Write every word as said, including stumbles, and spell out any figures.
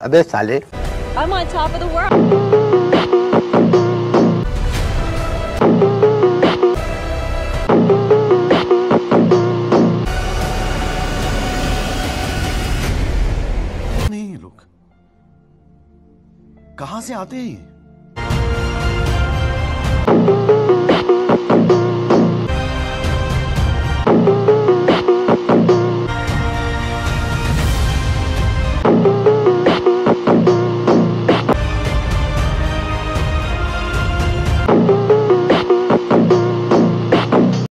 अबे साले। I'm on top of the world. नहीं, लोग कहां से आते हैं?